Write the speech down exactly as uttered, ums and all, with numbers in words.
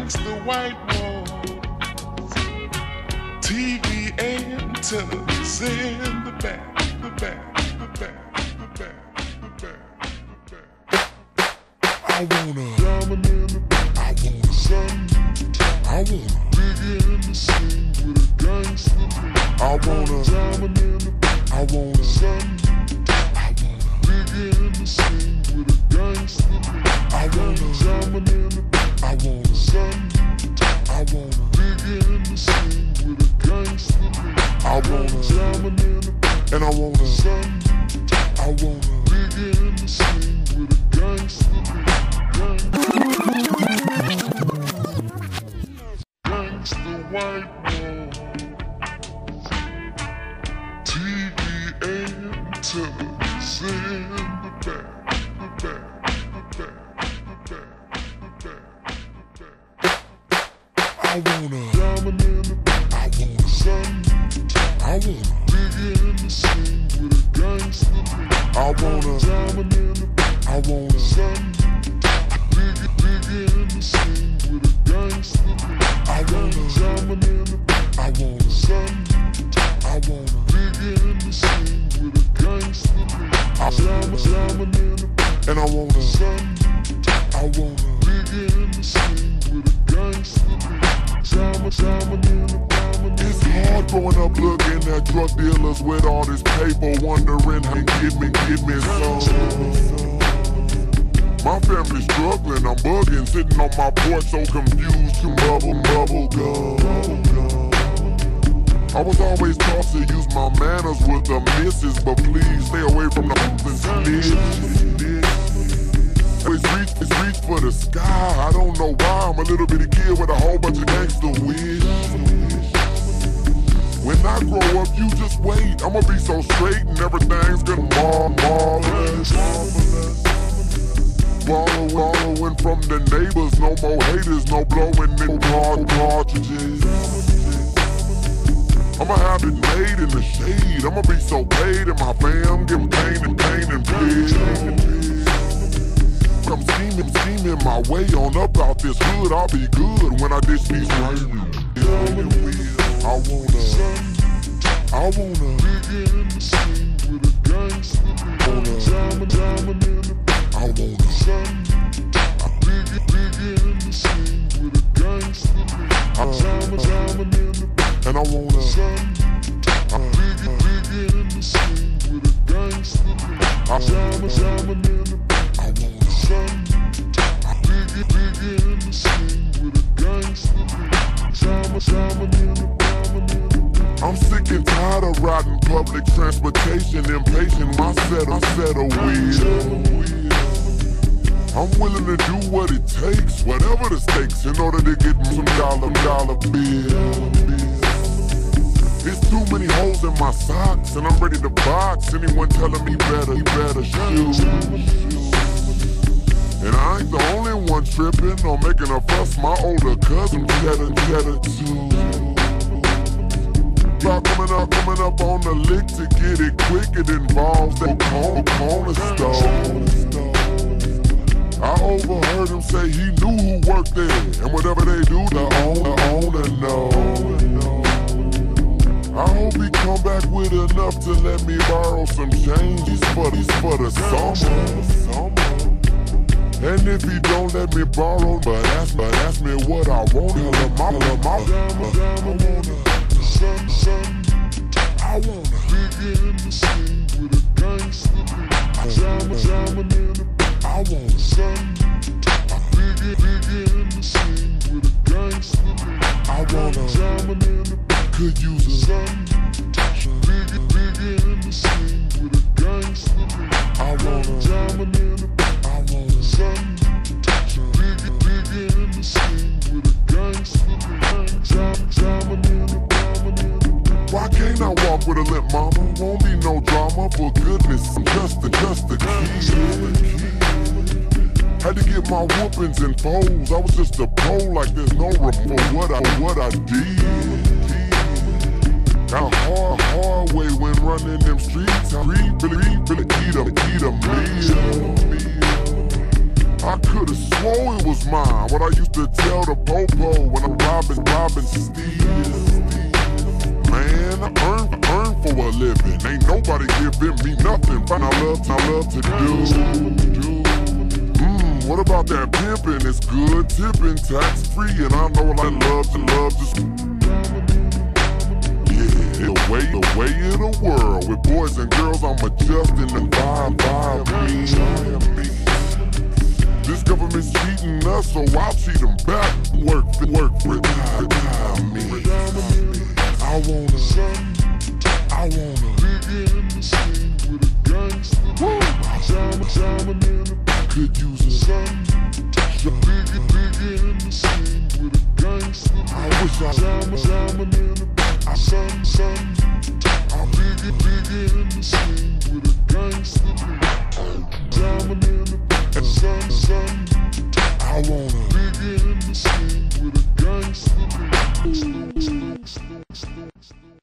against the white walls. T V antennas in the back, the back, the back, the back, the back, the back. I wanna dominate, I wanna sun, I wanna dig in the scene with a gangster. I wanna dominate, I wanna sun, I wanna dig in the scene with a gangster. I wanna dominate, I wanna sun, I wanna dig in the scene with a gangster. I wanna dominate, and I wanna sun, I wanna dig in the scene with a gangster. Gangsta white wall, T V antennas in the back, the back, the back, the back, the back, the back. I wanna dominate, I wanna sun, I wanna dig in the scene with a gangster. I wanna dominate, I wanna sun, dig, dig in the scene with a gangster. I wanna dominate, I wanna sun, I wanna dig in the scene with a gangster. I wanna dominate, and I wanna sun, I wanna dig in the scene with a gangster. It's hard growing up looking at drug dealers with all this paper, wondering how give me, give me some. My family's struggling, I'm bugging, sitting on my porch so confused to bubble, bubble gum. I was always taught to use my manners with the missus, but please stay away from the and snitch. It's reach, it's reach for the sky. I don't know why, I'm a little bitty kid with a whole bunch of gangster wish. When I grow up, you just wait. I'ma be so straight and everything's gonna mar marvelous. Borrow, borrowing from the neighbors, no more haters, no blowing in hard cartridges. I'ma have it made in the shade. I'ma be so paid and my fam give pain and pain and please. I'm scheming, scheming my way on up out this hood. I'll be good when I ditch these raining. I wanna, I wanna dig in the scene with a gangster. I wanna, I wanna sun, dig, dig in the scene with a gangster. I wanna, and I wanna sun, dig, dig in the scene with a gangster. I wanna, I wanna sun, dig, dig in the scene with a gangster. I'm sick and tired of riding public transportation, impatient my set, I set a wheel. I'm willing to do what it takes, whatever the stakes, in order to get some dollar, dollar bills. There's too many holes in my socks, and I'm ready to box anyone telling me better, you better shoot. And I ain't the only one tripping or making a fuss. My older cousin cheddar, cheddar too. Y'all coming up, coming up on the lick to get it quick. It involves that corner, corner store. I overheard him say he knew who worked there, and whatever they do, the owner, owner know. I hope he come back with enough to let me borrow some changes for the, for the summer. And if he don't let me borrow, but ask, but ask me what I want. Hella mama, mama, I wanna sun, sun. I wanna dig in the scene with a gangster. I wanna, I wanna sun, dig, dig in the scene with a gangster. I wanna, could use a sun, dig, dig in the scene with a gangster. I wanna, I wanna sun, dig, dig in the scene with a gangster. Why can't I walk with a limp mama? Won't be no drama, for goodness, I'm just a, just a kid. Had to get my whoopings and foes. I was just a pro, like there's no room for what I, what I did. Got a hard, hard way when running them streets. I really, really, really eat a, eat a meal. I could've swore it was mine. What I used to tell the popo when I'm robbing, robbing Steve. Man, I earn, earn for a living. Ain't nobody giving me nothing. But I love, I love to do. Mmm, what about that pimping? It's good, tipping, tax free, and I know I love to love to. Yeah, the way, the way of the world. With boys and girls, I'm adjusting the vibe, vibe, me. This government's cheating us, so I'll cheat them back. Work, work, work, me. I wanna, I wanna dig in the scene with a gangster. Jamming, jamming in the could use a sun. Dig, dig in the scene with a gangster. I wish I jamming, jamming in the sun, sun. I dig, dig in the scene with a gangster. Jamming in the sun, sun. I wanna dig in the scene with a gangster. Slow, slow, slow, slow, slow.